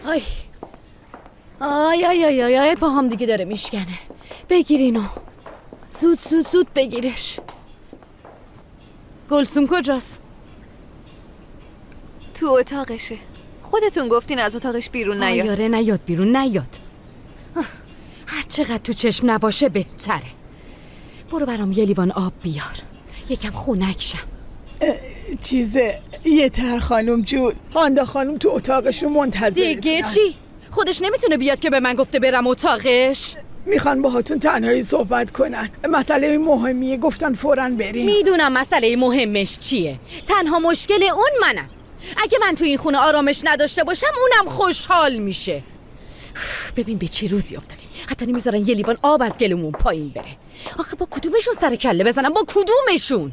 آی آی آی آی آی آی پاهم دیگه داره میشکنه. بگیر اینو، زود زود زود بگیرش. گلسوم کجاست؟ تو اتاقشه. خودتون گفتین از اتاقش بیرون نیاد. آره نیاد بیرون، نیاد. هر چقدر تو چشم نباشه بهتره. برو برام یه لیوان آب بیار، یکم خنک شم. یتر خانم جون، هاندا خانم تو اتاقشون منتظرتونن. دیگه چی؟ خودش نمیتونه بیاد که به من گفته برم اتاقش؟ میخوان باهاتون تنهایی صحبت کنن. مسئله مهمیه، گفتن فوراً بریم. میدونم مسئله مهمش چیه. تنها مشکل اون منم. اگه من تو این خونه آرامش نداشته باشم اونم خوشحال میشه. ببین به چه روزی افتادیم. حتی نمیذارن یه لیوان آب از گلومون پایین بره. آخه با کدومشون سر کله بزنم؟ با کدومشون؟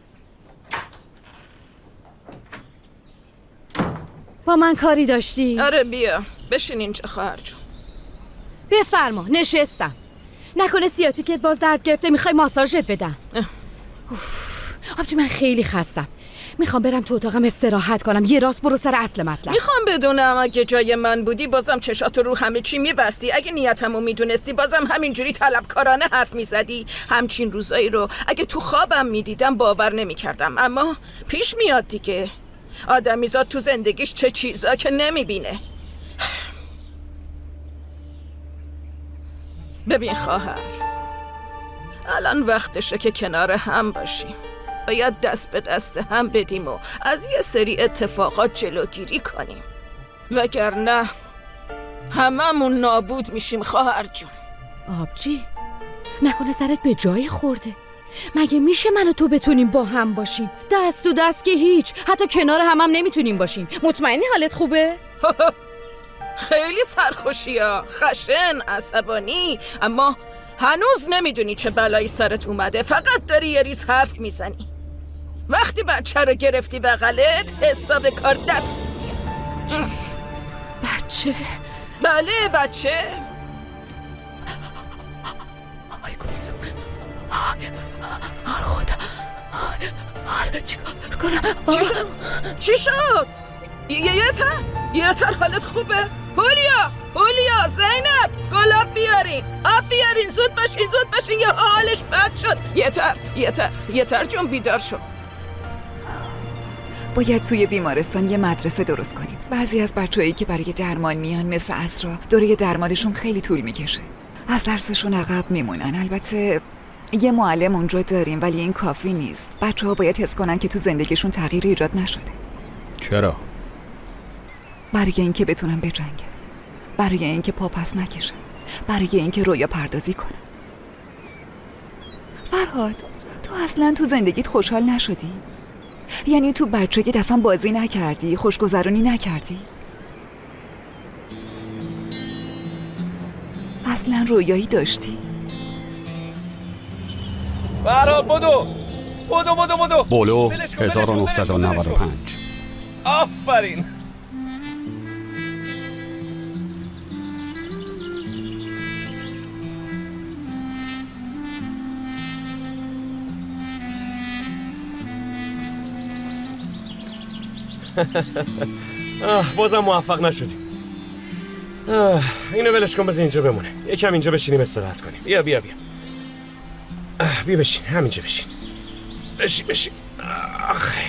با من کاری داشتی؟ آره بیا بشین اینجا خواهر جون. بفرما. نشستم. نکنه سیاتیکت باز درد گرفته میخوای ماساژت بدم؟ آبجی من خیلی خستم. میخوام برم تو اتاقم استراحت کنم. یه راست برو سر اصل مطلب. میخوام بدونم اگه جای من بودی بازم چشاتو رو همه چی میبستی؟ اگه نیتمو میدونستی بازم همینجوری طلبکارانه حرف میزدی؟ همچین روزایی رو اگه تو خوابم میدیدم باور نمیکردم، اما پیش میاد دیگه. آدمیزاد تو زندگیش چه چیزا که نمیبینه. ببین خواهر، الان وقتشه که کنار هم باشیم. باید دست به دست هم بدیم و از یه سری اتفاقات جلوگیری کنیم، وگرنه هممون نابود میشیم خواهر جون. آبجی نکنه سرت به جایی خورده؟ مگه میشه من و تو بتونیم با هم باشیم؟ دست تو دست که هیچ، حتی کنار هم نمیتونیم باشیم. مطمئنی حالت خوبه؟ خیلی سرخوشی ها، خشن، عصبانی، اما هنوز نمیدونی چه بلایی سرت اومده. فقط داری یه ریز حرف میزنی. وقتی بچه رو گرفتی بغلت حساب کار دست میاد. بچه؟ بله بچه. آی گلسوم، خدا، چیکار کنم؟ چی شد؟ یه تر حالت خوبه؟ هولیا، زینب، گلاب بیارین، آب بیارین، زود باشین یا حالش بد شد. یه تر جون بیدار شو. باید توی بیمارستان یه مدرسه درست کنیم. بعضی از بچه‌هایی که برای درمان میان مثل اسرا، دوره درمانشون خیلی طول میکشه. از درسشون عقب میمونن. البته یه معلم اونجا داریم ولی این کافی نیست. بچه‌ها باید حس کنن که تو زندگیشون تغییری ایجاد نشده. چرا؟ برای اینکه بتونن بجنگن، برای اینکه پا پس نکشن، برای اینکه رویا پردازی کنن. فرهاد، تو اصلا تو زندگیت خوشحال نشدی؟ یعنی تو بچگیت اصلا بازی نکردی، خوشگذرونی نکردی؟ اصلا رویایی داشتی؟ فرهاد بدو بولو 1995. آفرین. بازم موفق نشدیم. اینو ولش کن، بذار اینجا بمونه. یکم اینجا بشینیم استراحت کنیم. بیا بیا بشین، همینجا بشین. آخه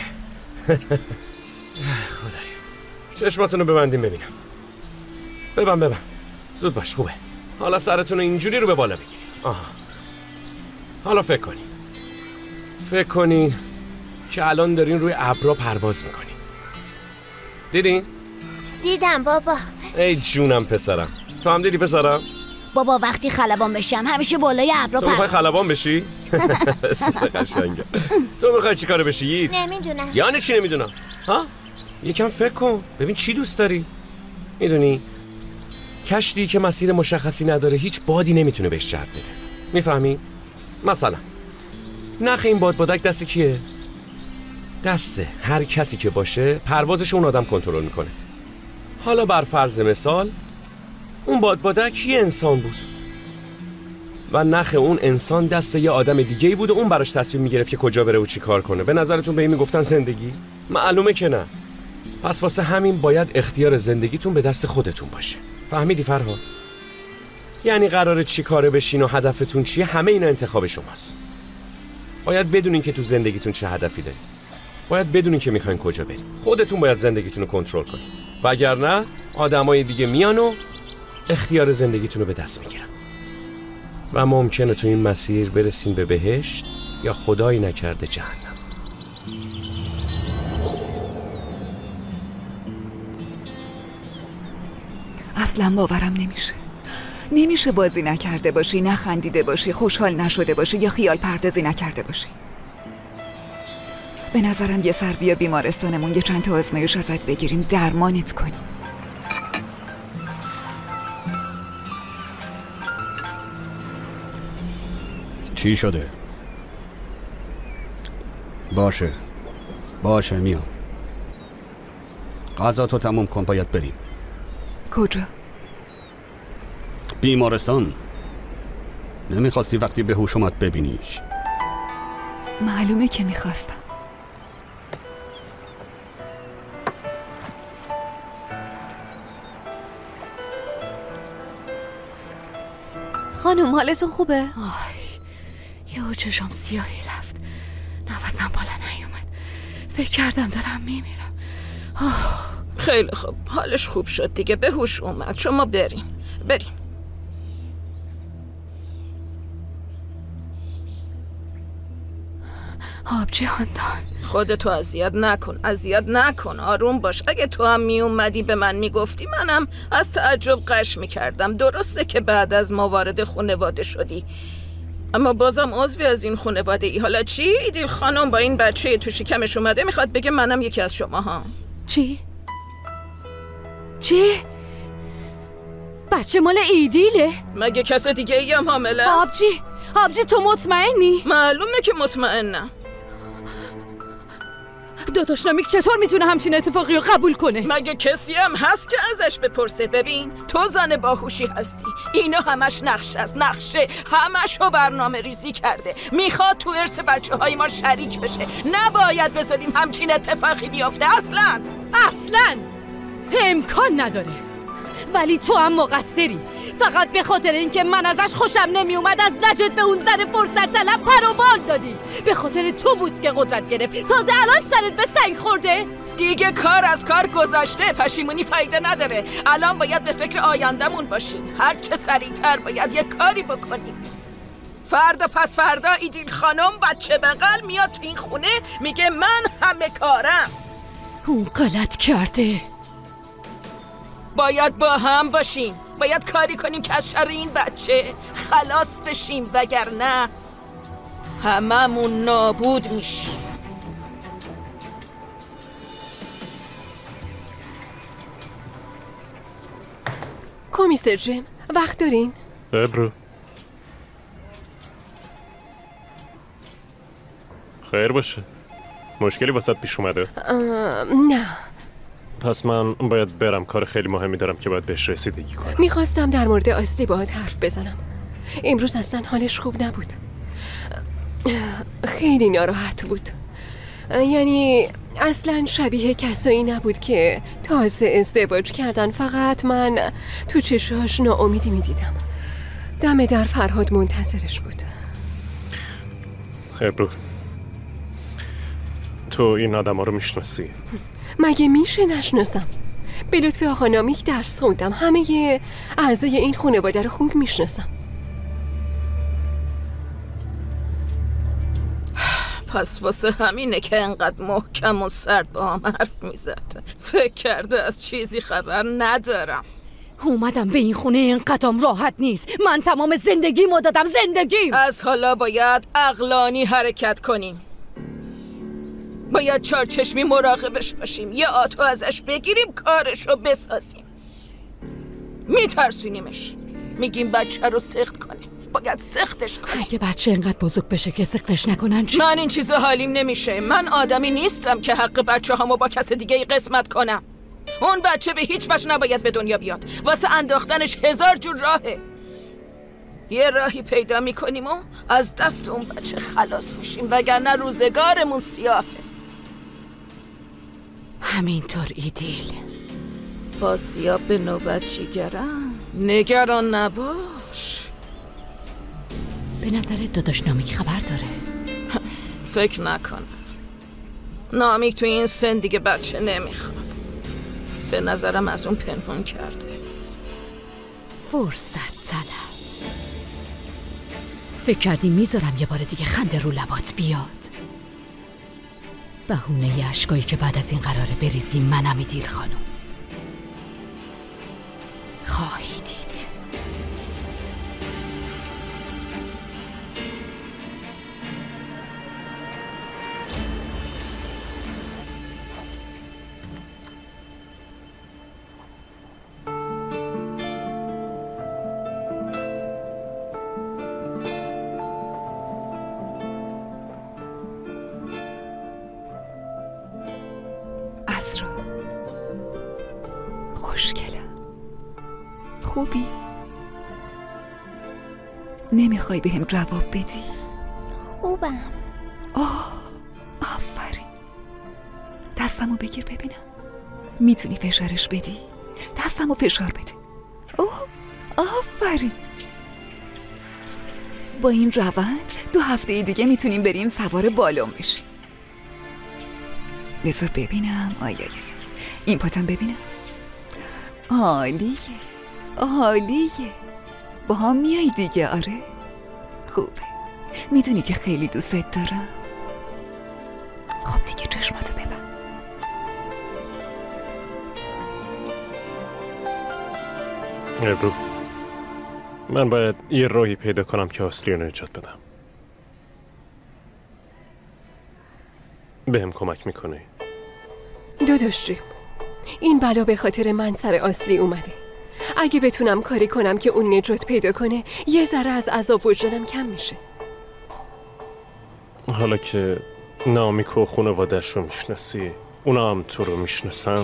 خدایا، چشماتونو ببندیم ببینم. ببند زود باش. خوبه. حالا سرتونو اینجوری رو به بالا بگیریم. حالا فکر کنین که الان دارین روی ابرا پرواز میکنین. دیدین؟ دیدم بابا. ای جونم پسرم. تو هم دیدی پسرم؟ بابا وقتی خلبان بشم همیشه بالای ابرا تو میخوای خلبان بشی؟ قشنگه. تو میخوای چی کاره بشی؟ نمیدونم. یعنی چی نمیدونم؟ ها؟ یکم فکر کن ببین چی دوست داری؟ میدونی کشتی که مسیر مشخصی نداره هیچ بادی نمیتونه بهش جهت بده. میفهمی؟ مثلا نخ این بادبادک دست کیه؟ دست هر کسی که باشه پروازش اون آدم کنترل میکنه. حالا بر فرض مثال اون بادبادک یه انسان بود و نخ اون انسان دست یه آدم دیگه‌ای بود و اون براش تصمیم میگرفت که کجا بره و چی کار کنه. به نظرتون به این میگفتن زندگی؟ معلومه که نه. پس واسه همین باید اختیار زندگیتون به دست خودتون باشه. فهمیدی فرهاد؟ یعنی قراره چی کاره بشین و هدفتون چیه، همه اینا انتخاب شماست. باید بدونین که تو زندگیتون چه هدفی دارین. باید بدونین که میخواین کجا برین. خودتون باید زندگیتون رو کنترل کنین. وگرنه آدمای دیگه میان و اختیار زندگیتون رو به دست میگیرن. و ممکنه تو این مسیر برسین به بهشت یا خدایی نکرده جهنم. اصلا باورم نمیشه بازی نکرده باشی، نخندیده باشی، خوشحال نشده باشی یا خیال پردازی نکرده باشی. به نظرم یه سر بیا بیمارستانمون، یه چند تا آزمایش ازت بگیریم، درمانت کنیم. چی شده؟ باشه میام. غذا تو تموم کن، باید بریم. کجا؟ بیمارستان. نمیخواستی وقتی به هوش اومد ببینیش؟ معلومه که میخواستم. خانم حالتون خوبه؟ یهو چشام سیاهی رفت، نفسم بالا نیومد، فکر کردم دارم میمیرم. خیلی خوب، حالش خوب شد دیگه، به هوش اومد. شما بریم. آبجی خاندان، خودتو اذیت نکن، آروم باش. اگه تو هم می اومدی به من میگفتی، منم از تعجب قش میکردم. درسته که بعد از ما وارد خانواده شدی، اما بازم عضوی از این خانواده ای. حالا چی؟ ایدیل خانم با این بچه تو شکمش اومده میخواد بگه منم یکی از شما ها. چی؟ بچه مال ایدیله؟ مگه کس دیگه ای هم حامله؟ آبجی تو مطمئنی؟ معلومه که مطمئنم. داداشنامیک چطور میتونه همچین اتفاقی رو قبول کنه؟ مگه کسی هم هست که ازش بپرسه؟ ببین تو زن باهوشی هستی، اینا همش نقشه، همش رو برنامه ریزی کرده. میخواد تو ارث بچه های ما شریک بشه. نباید بذاریم همچین اتفاقی بیفته. اصلا امکان نداره. ولی تو هم مقصری، فقط به خاطر اینکه من ازش خوشم نمی اومد از لجت به اون زن فرصت طلب پر و بال دادی. به خاطر تو بود که قدرت گرفت، تازه الان سرت به سنگ خورده. دیگه کار از کار گذشته، پشیمونی فایده نداره. الان باید به فکر آیندمون باشیم. هر چه سریعتر باید یه کاری بکنیم. فردا پس فردا ایدیل خانم بچه بغل میاد تو این خونه میگه من همه کارم. اون غلط کرده. باید با هم باشیم، باید کاری کنیم که از شر این بچه خلاص بشیم، وگرنه هممون نابود میشیم. کمیسر جیم وقت دارین؟ برو. خیر باشه. مشکلی واسط پیش اومده؟ نه. پس من باید برم، کار خیلی مهمی دارم که باید بهش رسیدگی کنم. میخواستم در مورد آستی باهات حرف بزنم. امروز اصلا حالش خوب نبود، خیلی ناراحت بود. یعنی اصلا شبیه کسایی نبود که تازه ازدواج کردن. فقط من تو چشاش ناامیدی میدیدم. دم در فرهاد منتظرش بود. ابرو، تو این آدم ها رو میشناسی؟ مگه میشه نشناسم؟ به لطف آقا نامیک درس خوندم، همه اعضای این خانواده رو خوب میشناسم. پس واسه همینه که انقدر محکم و سرد با هم حرف میزد. فکر کرده از چیزی خبر ندارم. اومدم به این خونه اینقدرم راحت نیست. من تمام زندگیمو دادم. از حالا باید عقلانی حرکت کنیم. باید چارچشمی مراقبش باشیم. یه آتو ازش بگیریم، کارشو بسازیم. میترسونیمش، میگیم بچه رو سخت کنیم. باید سختش کنیم. اگه بچه اینقدر بزرگ بشه که سختش نکنن چی؟ من این چیزا حالیم نمیشه. من آدمی نیستم که حق بچه هامو با کس دیگه ای قسمت کنم. اون بچه به هیچ وجه نباید به دنیا بیاد. واسه انداختنش 1000 جور راهه. یه راهی پیدا میکنیم و از دست اون بچه خلاص میشیم، وگرنه روزگارمون سیاهه. همینطور ایدیل. با سیاب به نوبت جیگرم. نگران نباش. به نظرت داداش نامیک خبر داره؟ فکر نکنم. نامیک تو این سن دیگه بچه نمیخواد. به نظرم از اون پنهان کرده. فرصت طلب. فکر کردی میذارم یه بار دیگه خنده رو لبات بیاد؟ بهونه ی اشکایی که بعد از این قراره بریزی منم ایدیل خانم. خواهی دید. خوبی؟ نمیخوای بهم جواب بدی؟ خوبم. آفرین. دستمو بگیر ببینم. میتونی فشارش بدی؟ دستمو فشار بده. آفرین. با این روند 2 هفته دیگه میتونیم بریم سوار بالون بشیم. بذار ببینم. این پاتم ببینم. عالیه. با هم میای دیگه؟ آره خوبه. میدونی که خیلی دوست دارم. خب دیگه چشماتو ببند. ابرو، من باید یه راهی پیدا کنم که اصلی رو نجات بدم. بهم کمک میکنه؟ داداش جیم، این بلا به خاطر من سر اصلی اومده. اگه بتونم کاری کنم که اون نجات پیدا کنه، یه ذره از عذاب وجدانم کم میشه. حالا که نامیک و خانواده‌اش رو میشناسی، اونا هم تو رو میشناسن،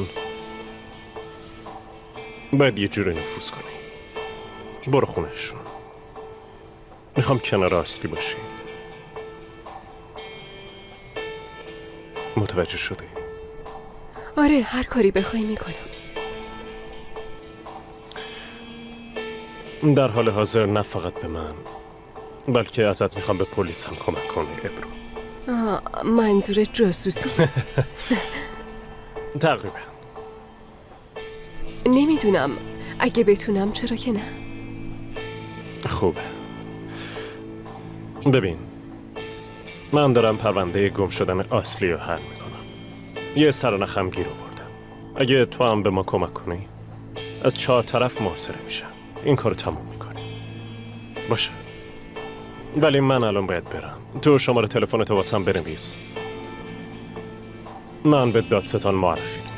باید یه جوری نفوذ کنی. برو خونهشون. میخوام کنار اصلی باشی. متوجه شدی؟ آره، هر کاری بخوای میکنم. در حال حاضر نه فقط به من، بلکه ازت میخوام به پلیس هم کمک کنی ابرو. منظور جاسوسی؟ تقریبا. نمیدونم، اگه بتونم چرا که نه. خوبه. ببین، من دارم پرونده گم شدن اصلی رو حل میکنم. یه سرنخم گیر آوردم. اگه تو هم به ما کمک کنی، از 4 طرف محاصره میشم. این کارو تموم میکنی. باشه. ولی من الان باید برم. تو شماره تلفنتو واسم بنویس. من به دادستان معرفی میکنم.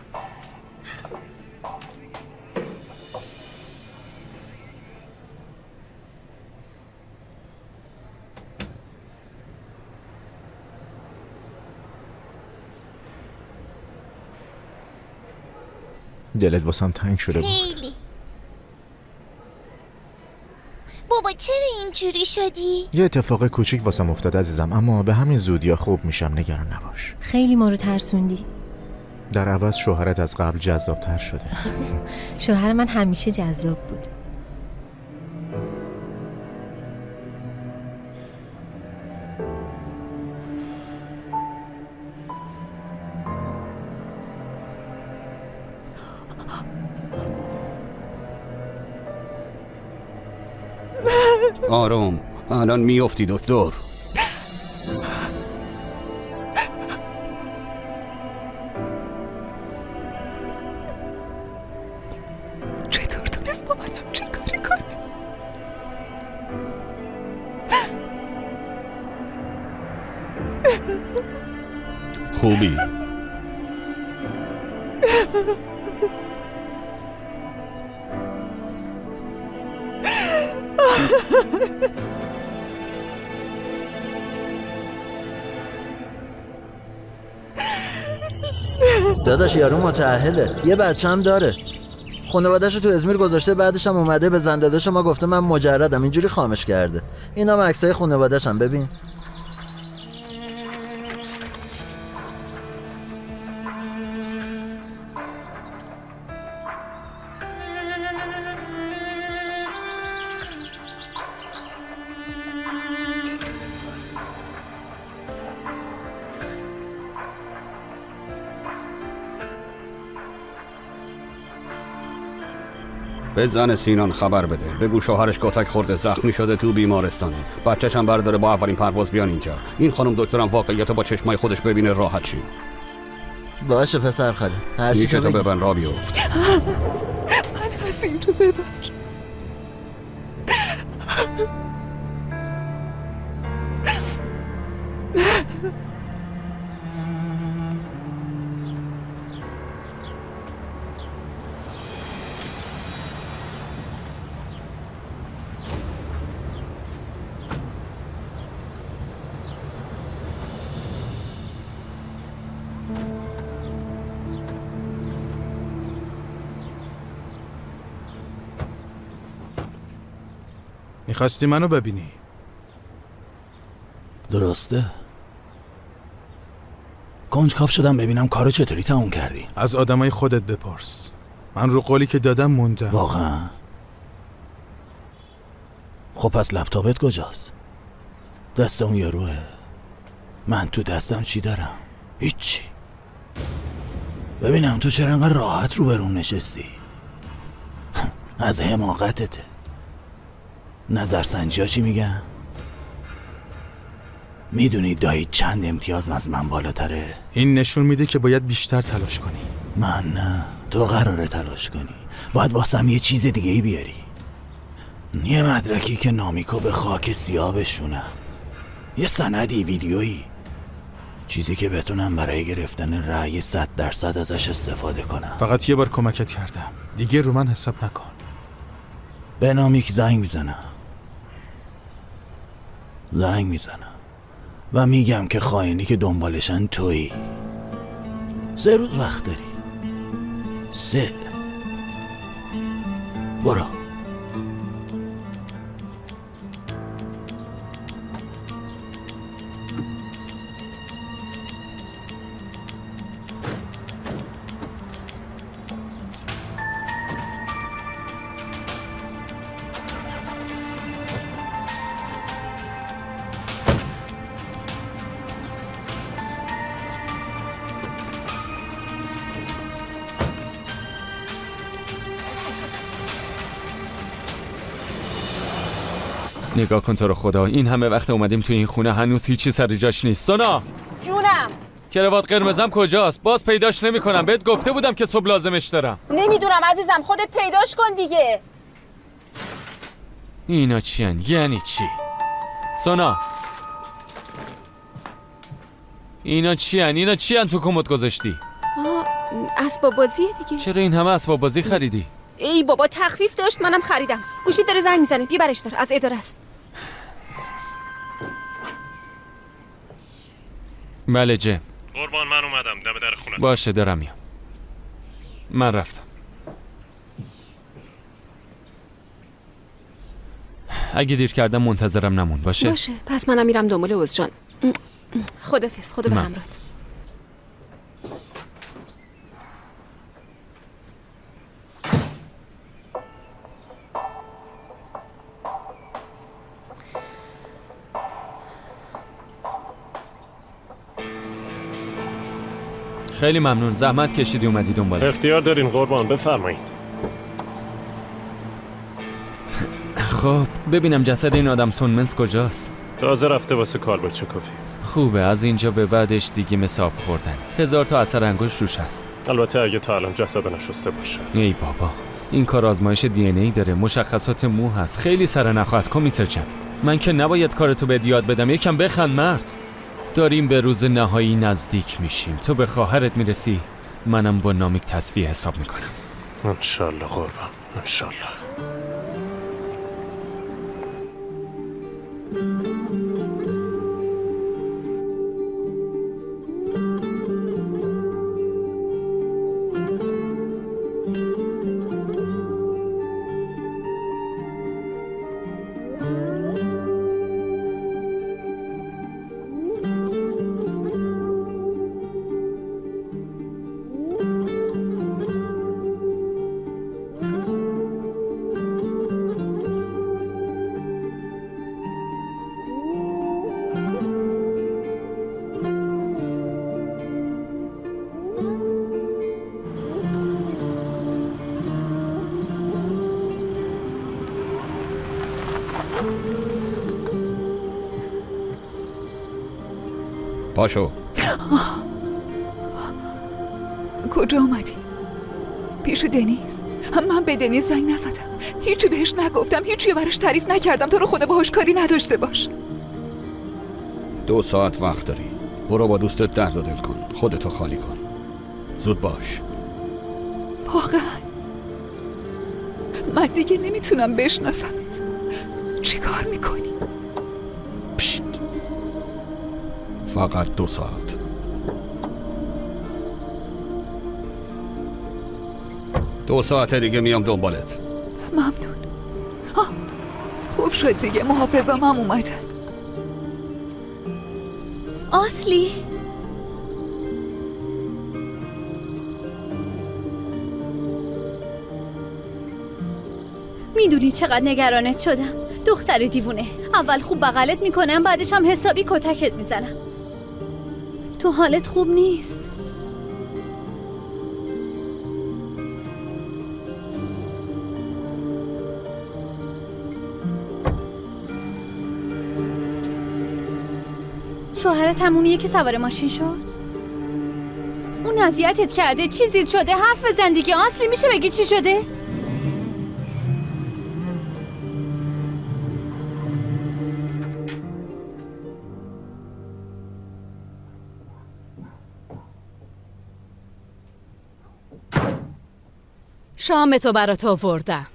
دلت واسم تنگ شده بود. خیلی. بابا چرا اینجوری شدی؟ یه اتفاق کوچیک واسم افتاد عزیزم، اما به همین زودیا خوب میشم، نگران نباش. خیلی ما رو ترسوندی. در عوض شوهرت از قبل جذابتر شده. شوهر من همیشه جذاب بود. آروم، الان میافتی دکتر. چطور تونست با منم چه کاری کنه؟ خوبی؟ داداش یارو متأهله، یه بچه هم داره. خانواده‌شو تو ازمیر گذاشته، بعدش هم اومده به زنداداش ما گفته من مجردم، اینجوری خامش کرده. اینا هم عکسای خانواده‌ش هم ببین. به زن سینان خبر بده، بگو شوهرش کتک خورده، زخمی شده، تو بیمارستانه. بچه‌ش هم برداره با اولین پرواز بیان اینجا. این خانم دکترم واقعیت با چشمای خودش ببینه راحت شی. باشه پسر خاله، هر چی تو بگی. ببن رابیو. من از اینجا ببر. میخواستی منو ببینی؟ درسته؟ کنجکاو شدم ببینم کارو چطوری تموم کردی. از آدمای خودت بپرس. من رو قولی که دادم موندم. واقعا؟ خب پس لپتاپت کجاست؟ دست اون یاروه. من تو دستم چی دارم؟ هیچی. ببینم تو چرا انقدر راحت رو برون نشستی؟ از حماقتته. نظرسنجی ها چی میگن؟ میدونی دایی چند امتیاز از من بالاتره؟ این نشون میده که باید بیشتر تلاش کنی. من نه، تو قراره تلاش کنی. باید واسم یه چیز دیگه ای بیاری. یه مدرکی که نامیکو به خاک سیاه بشونم. یه سندی، ویدیویی، چیزی که بتونم برای گرفتن رأی 100% ازش استفاده کنم. فقط یه بار کمکت کردم، دیگه رو من حساب نکن. به نامیک زنگ میزنم و میگم که خائنی که دنبالشن تویی. 3 روز وقت داری. 3. برو. نگاه کن تو رو خدا، این همه وقت اومدیم تو این خونه هنوز هیچی سر جاش نیست. سونا جونم. کراوات قرمزم کجاست؟ باز پیداش نمی‌کنم. بهت گفته بودم که صبح لازمش دارم. نمیدونم عزیزم، خودت پیداش کن دیگه. اینا چیان؟ یعنی چی؟ سونا اینا چیان تو کمد گذاشتی؟ اسباب بازیه دیگه. چرا این همه اسباب بازی خریدی؟ ای بابا تخفیف داشت، منم خریدم. گوشی داره زنگ میزنه، بی برش دار، از اداره است. بله جم. قربان من اومدم، دم در خونه. باشه دارم میام. من رفتم. اگه دیر کردم منتظرم نمون. باشه پس منم میرم دنبال عزجان. خدافظ. خدا به همراهت. خیلی ممنون، زحمت کشیدی اومدی دنبال. اختیار دارین قربان، بفرمایید. خب ببینم جسد این آدم سونمنس کجاست؟ تازه رفته واسه کالباچکوفی. خوبه، از اینجا به بعدش دیگه مثل آب خوردن. 1000 تا اثر انگشت روش هست. البته اگه تا الان جسد نشسته باشه. ای بابا، این کار آزمایش دی ان ای داره، مشخصات مو هست. خیلی سرنخ است کمیسر جان. من که نباید کارتو بهت یاد بدم. یکم بخند مرد. داریم به روز نهایی نزدیک میشیم. تو به خواهرت میرسی، منم با نامیک تصفیه حساب میکنم. انشالله قربان، انشالله. پاشو. کجا اومدی؟ پیش دنیز؟ من به دنیز زنگ نزدم، هیچی بهش نگفتم، هیچی براش تعریف نکردم. تو رو خدا باهاش کاری نداشته باش. 2 ساعت وقت داری. برو با دوستت درد و دل کن، خودتو خالی کن. زود باش. واقعا من دیگه نمیتونم بشناسمت. چی کار میکنی؟ پشت. فقط 2 ساعت. دو ساعت دیگه میام دنبالت. ممنون. خوب شد دیگه، محافظم هم اومدن. آسلی؟ میدونی چقدر نگرانت شدم؟ دختر دیوونه. اول خوب بغلت میکنم، بعدش هم حسابی کتکت میزنم. تو حالت خوب نیست. شوهرت همونیه که سوار ماشین شد؟ اون اذیتت کرده؟ چیزی شده؟ حرف بزن دیگه. آسلی میشه بگی چی شده؟ شامتو برات آوردم.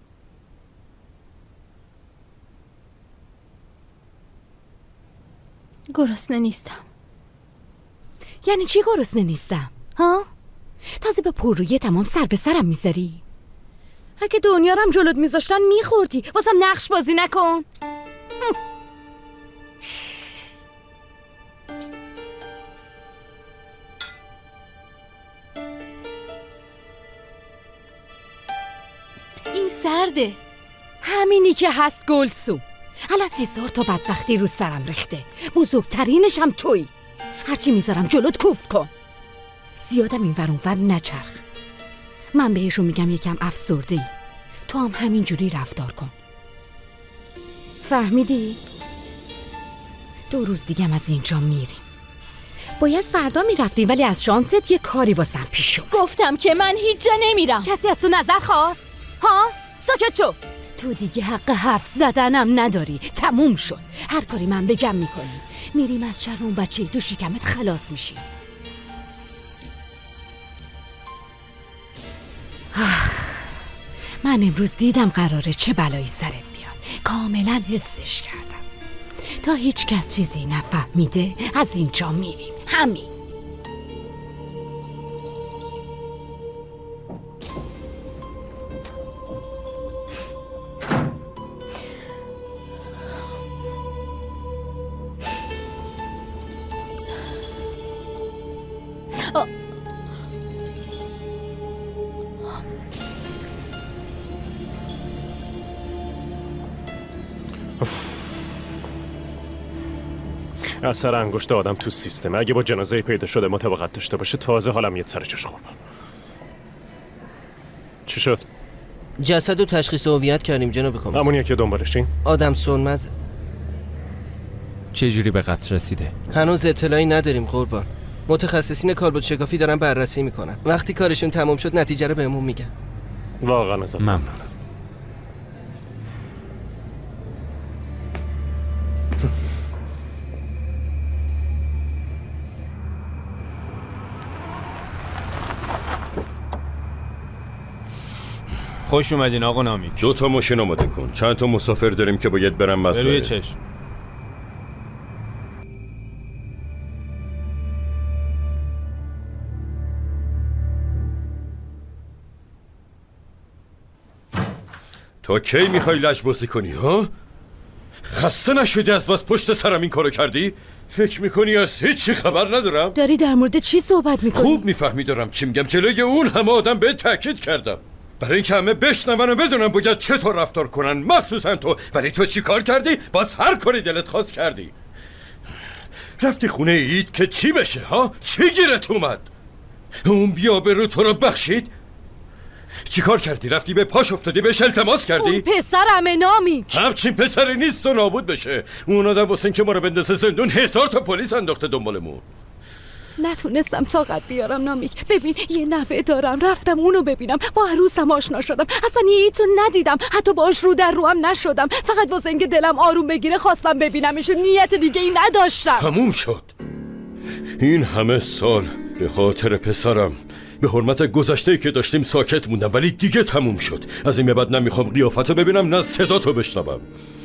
گرسنه نیستم. یعنی چی گرسنه نیستم؟ ها؟ تازه به پررویی تمام سر به سرم میذاری؟ اگه دنیا رو هم جلوت میذاشتن میخوردی. واسم نقش بازی نکن. این سرده. همینی که هست گلسو. الان 1000 تا بدبختی رو سرم ریخته، بزرگترینش هم تویی. هرچی میذارم جلوت کوفت کن. زیادم این ور اون ور نچرخ. من بهشون میگم یکم افسرده‌ای، تو هم همین جوری رفتار کن. فهمیدی؟ 2 روز دیگه از اینجا میریم. باید فردا میرفتی ولی از شانست یه کاری واسم پیش اومد. گفتم که من هیچ جا نمیرم. کسی از تو نظر خواست؟ ها؟ ساکت شو. تو دیگه حق حرف زدنم نداری. تموم شد. هر کاری من بگم میکنی. میریم از شر اون بچه تو شکمت خلاص میشی. من امروز دیدم قراره چه بلایی سرت بیاد. کاملا حسش کردم. تا هیچ کس چیزی نفهمیده از اینجا میریم. همین. اثر انگشت آدم تو سیستمه. اگه با جنازه پیدا شده مطابقت داشته باشه تازه حالم میاد سر جاش. قربان چی شد؟ جسد و تشخیص هویت کردیم جناب کمیسر. همونیه که دنبالشین؟ آدم سنمزه. چجوری به قتل رسیده؟ هنوز اطلاعی نداریم قربان. متخصصین کالبد شکافی دارن بررسی میکنن. وقتی کارشون تموم شد نتیجه رو بهمون میگن. واقعا ازت ممنونم. خوش اومدین آقا نامیک. 2 تا ماشین آماده کن. چند تا مسافر داریم که باید برن مزرعه. روی چشم. تا کی میخوای لجبازی کنی ها؟ خسته نشدی از بس پشت سرم این کارو کردی؟ فکر میکنی از هیچی خبر ندارم؟ داری در مورد چی صحبت میکنی؟ خوب میفهمی دارم چی میگم. جلوی اون همه آدم به تاکید کردم برای اینکه همه بشنون و بدونن باید چطور رفتار کنن، مخصوصا تو. ولی تو چی کار کردی؟ باز هر کاری دلت خواست کردی. رفتی خونه اید که چی بشه ها؟ چی گیرت اومد؟ اون بیابرو تو رو بخشید؟ چیکار کردی؟ رفتی به پاش افتادی بهش التماس کردی؟ اون پسرمه نامیک. همچین پسری نیست و نابود بشه. اون آدم واسه اینکه ما رو بندازه زندون 1000 تا پلیس انداخته دنبالمون. نتونستم طاقت بیارم نامیک. ببین یه نوه دارم، رفتم اونو ببینم، با عروسم آشنا شدم، اصلا یه تو ندیدم، حتی باش رو در رو هم نشدم، فقط واسه اینکه دلم آروم بگیره خواستم ببینمش، نیت دیگه ای نداشتم. تموم شد. این همه سال به خاطر پسرم به حرمت گذشته‌ای که داشتیم ساکت موندم، ولی دیگه تموم شد. از این به بعد نمیخوام قیافتو ببینم نه صداتو بشنوم.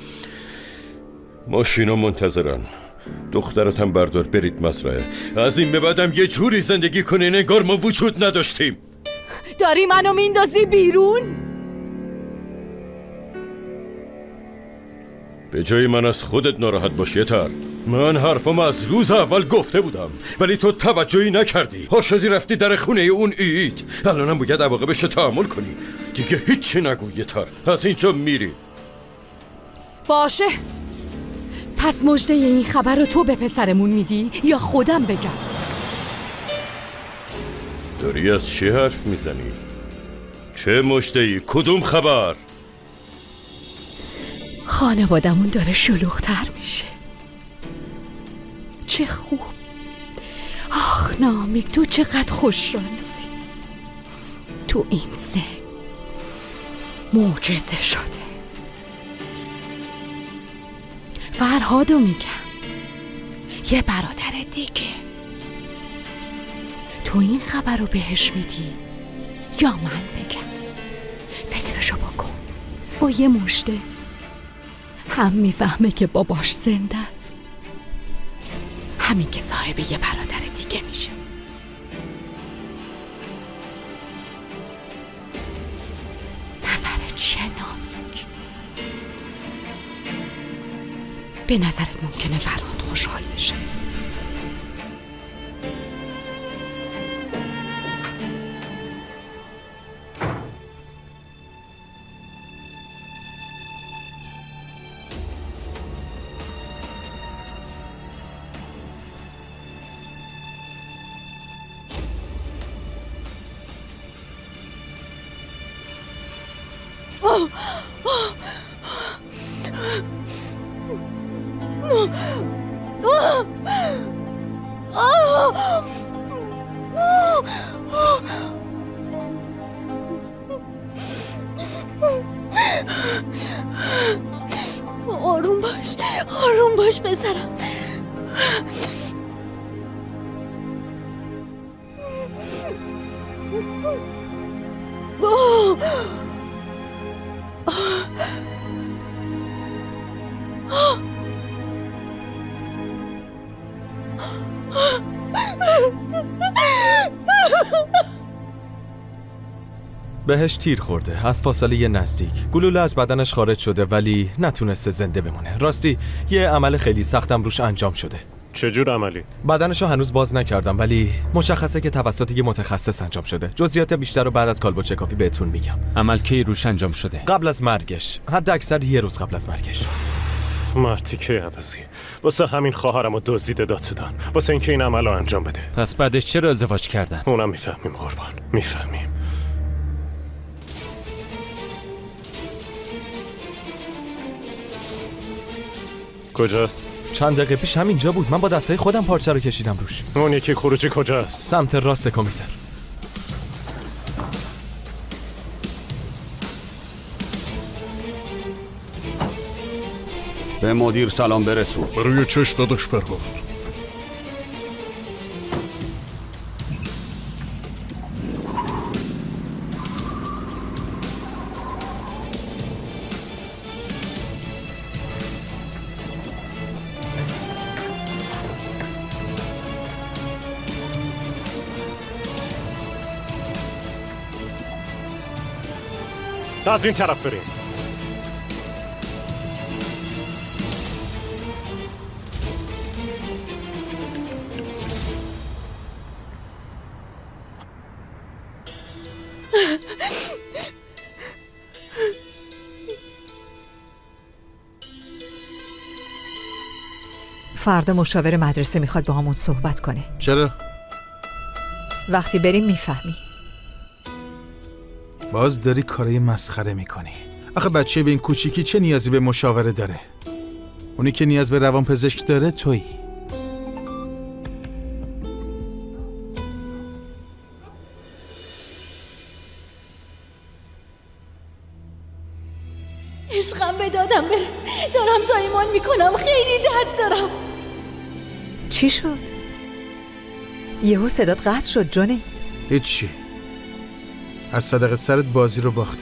ماشینا منتظرن. دخترتم بردار برید مزرعه. از این به بعدم یه جوری زندگی کنین انگار ما وجود نداشتیم. داری منو میندازی بیرون؟ به جای من از خودت ناراحت باش یتر. من حرفم از روز اول گفته بودم ولی تو توجهی نکردی. ها شدی رفتی در خونه اون ایت. الانم باید عواقبش تحمل کنی. دیگه هیچی نگو یتر. از اینجا میری. باشه. پس مژده این خبر رو تو به پسرمون میدی یا خودم بگم؟ داری از چه حرف میزنی؟ چه مژده‌ای؟ کدوم خبر؟ خانوادمون داره شلوغ‌تر میشه. چه خوب. آخ نامیک تو چقدر خوششانسی. تو این سن معجزه شده. فرهادو میگم، یه برادر دیگه. تو این خبر رو بهش میدی یا من بگم؟ فکرشو بکن. با یه مژده هم میفهمه که باباش زنده است، همین که صاحب یه برادر دیگه میشه. نظرت چیه نامیک؟ به نظرت ممکنه فرهاد خوشحال بشه؟ آروم باش، آروم باش پسرم. بهش تیر خورده از فاصله نزدیک. گلوله از بدنش خارج شده ولی نتونسته زنده بمونه. راستی یه عمل خیلی سختم روش انجام شده. چجور عملی؟ بدنشو هنوز باز نکردم ولی مشخصه که توسط یه متخصص انجام شده. جزئیات بیشتر رو بعد از کالبدچکافی بهتون میگم. عمل کی روش انجام شده؟ قبل از مرگش، حد اکثر یه روز قبل از مرگش. مرتیکه عوضی واسه همین خواهرمو دزدیده دادن، واسه اینکه این عمل رو انجام بده. پس بعدش چرا ازدواج کردن؟ اونم میفهمیم قربان، میفهمیم. کجاست؟ چند دقیقه پیش همینجا بود. من با دستای خودم پارچه رو کشیدم روش. اون یکی خروجی کجاست؟ سمت راست کمیسر. به مدیر سلام برسون. برای چش داداش فرهاد. از این طرف بریم. فردا مشاور مدرسه میخواد با همون صحبت کنه. چرا؟ وقتی بریم میفهمی. باز داری کارای مسخره میکنی. آخه بچه به این کوچیکی چه نیازی به مشاوره داره؟ اونی که نیاز به روانپزشک داره تویی. عشقم به دادم برس، دارم زایمان میکنم، خیلی درد دارم. چی شد؟ یهو صدات قطع شد جونی. هیچی، از صدق سرت بازی رو باختم.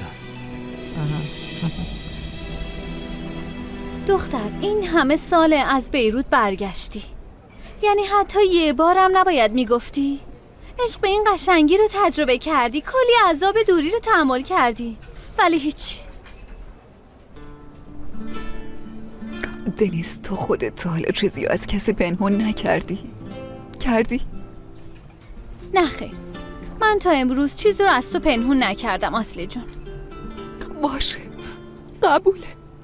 دختر این همه سال از بیروت برگشتی، یعنی حتی یه بارم نباید میگفتی؟ عشق به این قشنگی رو تجربه کردی، کلی عذاب دوری رو تحمل کردی، ولی هیچی. دنیس تو خودت تا حالا چیزی رو از کسی پنهون نکردی؟ کردی؟ نه خیر، من تا امروز چیزی رو از تو پنهون نکردم آسلی جون. باشه، قبوله.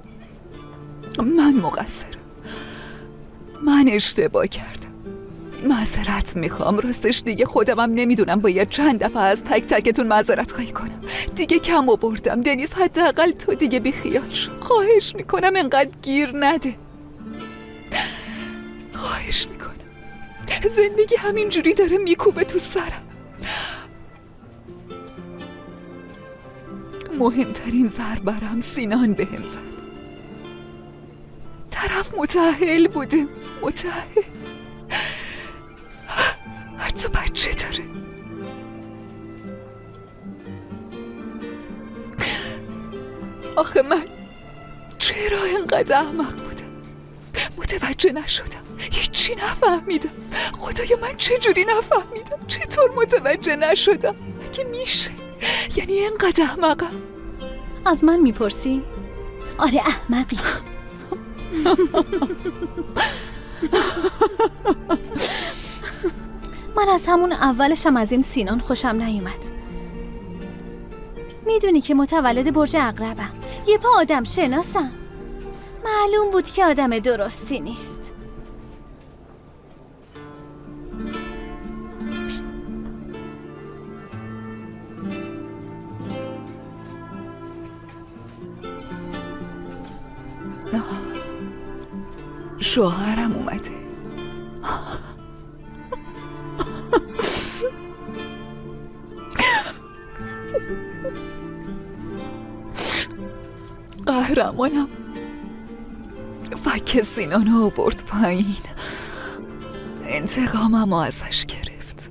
من مقصرم، من اشتباه کردم، معذرت میخوام. راستش دیگه خودمم نمیدونم باید چند دفعه از تک تکتون معذرت خواهی کنم. دیگه کم آوردم دنیس، حداقل تو دیگه بیخیال شو. خواهش میکنم انقدر گیر نده، خواهش میکنم. زندگی همینجوری داره میکوبه تو سرم. مهمترین ضربه‌ام سینان بهم زد. طرف متأهل بوده، متأهل، حتی بچه داره. آخه من چرا اینقدر احمق بودم؟ متوجه نشدم، هیچی نفهمیدم. خدایا من چجوری نفهمیدم؟ چطور متوجه نشدم؟ مگه میشه؟ یعنی اینقدر احمقم؟ از من میپرسی؟ آره احمقی. من از همون اولشم از این سینان خوشم نیومد. میدونی که متولد برج عقربم، یه پا آدم شناسم. معلوم بود که آدم درستی نیست. شوهرم اومده. قهرمانم فک سینانو آورد پایین، انتقامم ازش گرفت.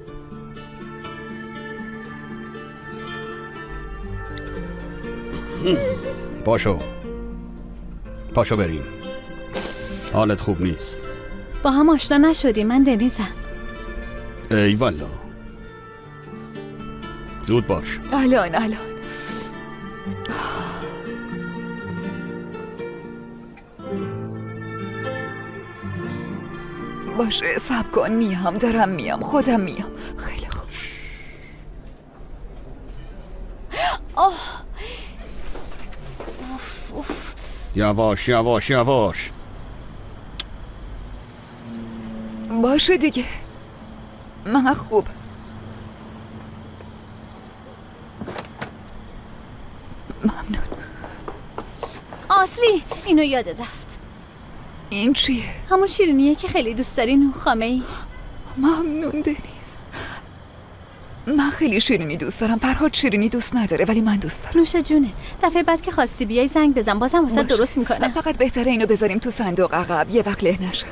پاشو بریم، حالت خوب نیست. با هم آشنا نشدی، من دنیزم. ای والا، زود باش. الان باشه، صبر کن، میام، دارم میام، خودم میام. خیلی خوب. یواش یواش یواش. باشه دیگه، من خوب. ممنون. آسلی اینو یادت رفت. این چیه؟ همون شیرینیه که خیلی دوست داری، نوخامه ای. ممنون دنیز، من خیلی شیرینی دوست دارم. فرهاد شیرینی دوست نداره ولی من دوست دارم. نوش جونت. دفعه بعد که خواستی بیای زنگ بزن، بازم واسه درست میکنم. فقط بهتره اینو بذاریم تو صندوق عقب، یه وقت له نشه.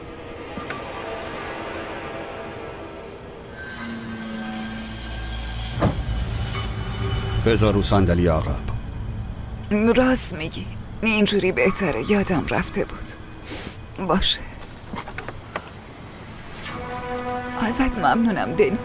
بذار رو صندلی عقب. راست میگی، اینجوری بهتره، یادم رفته بود. باشه، ازت ممنونم دنیز.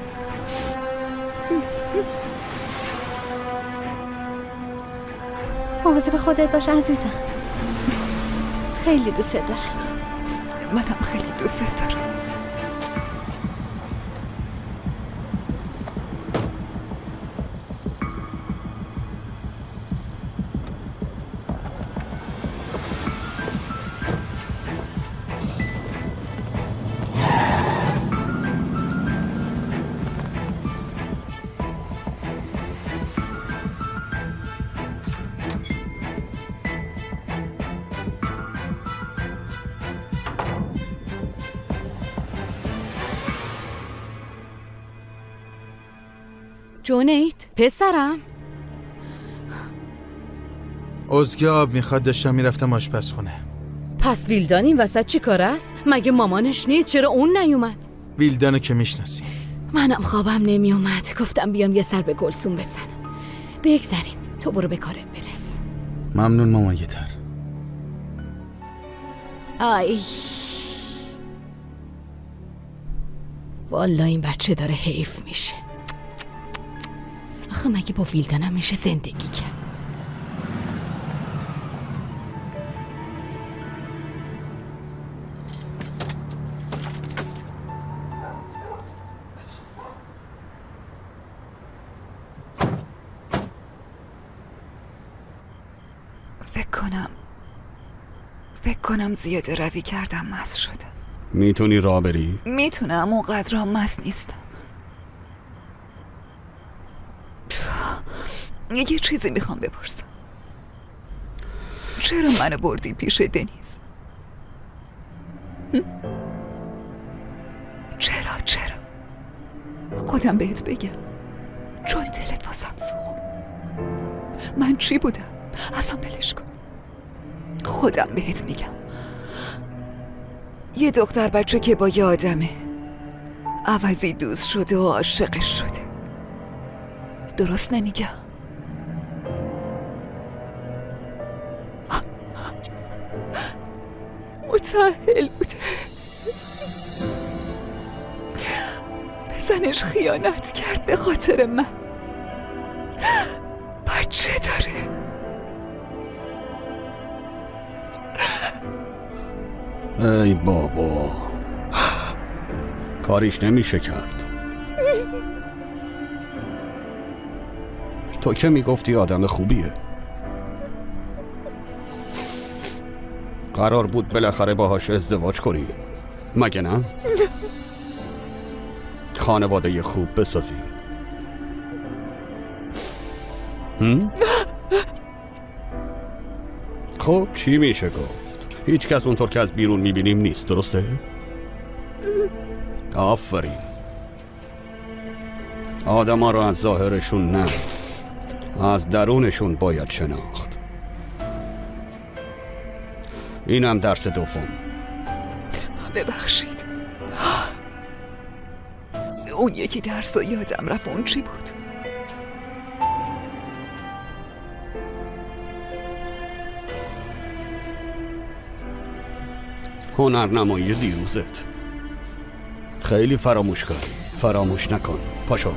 مواظب خودت باش عزیزم، خیلی دوست دارم. منم خیلی دوست دارم. جونیت پسرم. ازگه آب میخواد، داشتم میرفتم آشپزخونه. پس ویلدان این وسط چی کار است؟ مگه مامانش نیست؟ چرا اون نیومد؟ ویلدانو که میشناسی. منم خوابم نمیومد، گفتم بیام یه سر به گلسون بزنم. بگذریم، تو برو به کارت برس. ممنون مامایتر. آی والا این بچه داره حیف میشه. آخه مگه با ویلدانم میشه زندگی کرد؟ فکر کنم زیاده روی کردم، مست شدم. میتونی راه بری؟ میتونم، اونقدر مست نیستم. یه چیزی میخوام بپرسم. چرا منو بردی پیش دنیز؟ چرا؟ خودم بهت بگم، چون دلت واسم سوخت. من چی بودم؟ ازم بلش کن. خودم بهت میگم، یه دختر بچه که با یه آدمه عوضی دوست شده و عاشقش شده. درست نمیگم؟ متأهل بوده، بزنش خیانت کرد به خاطر من. بچه داره. ای بابا، کاریش نمیشه کرد. تو که میگفتی آدم خوبیه. قرار بود بالاخره باهاش ازدواج کنی، مگه نه؟ خانواده خوب بسازی. خب چی میشه گفت؟ هیچ کس اونطور که از بیرون میبینیم نیست، درسته؟ آفرین. آدم ها رو از ظاهرشون نه، از درونشون باید شناخت. اینم درس دوم. ببخشید، اون یکی درس رو یادم رفت. اون چی بود؟ هنرنمایی دیروزت. خیلی فراموش کردی. فراموش نکن. پاشو.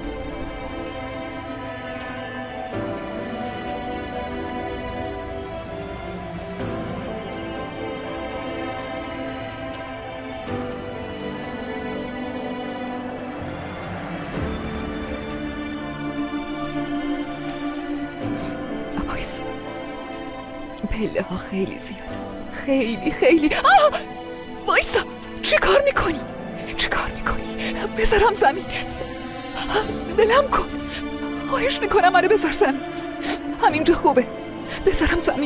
پله ها خیلی زیاده. خیلی وایسا، چی کار میکنی؟ بذارم زمین. بلم کن، خواهش میکنم منو بذار زمین. همینجا خوبه، بذارم زمین.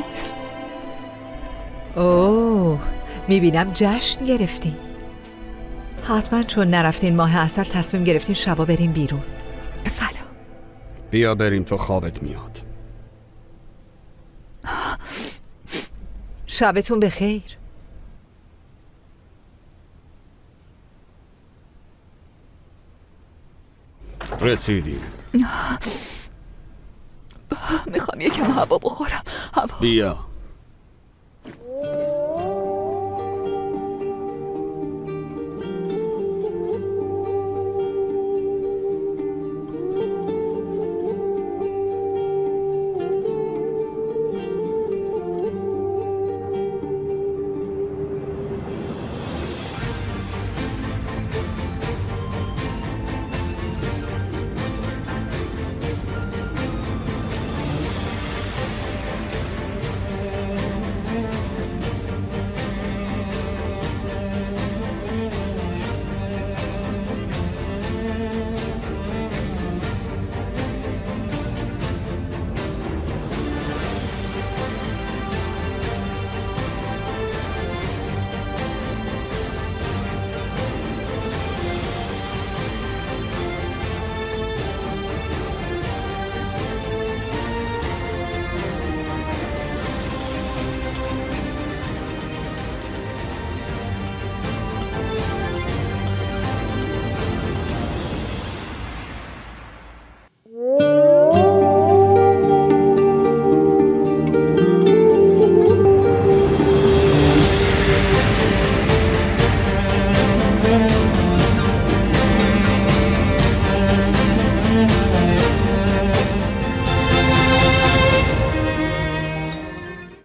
اوه، میبینم جشن گرفتین. حتما چون نرفتین ماه عسل تصمیم گرفتین شبا بریم بیرون. سلام. بیا بریم، تو خوابت میاد. شبتون بخیر. رسیدیم. میخوام یکم هوا بخورم. هوا. بیا.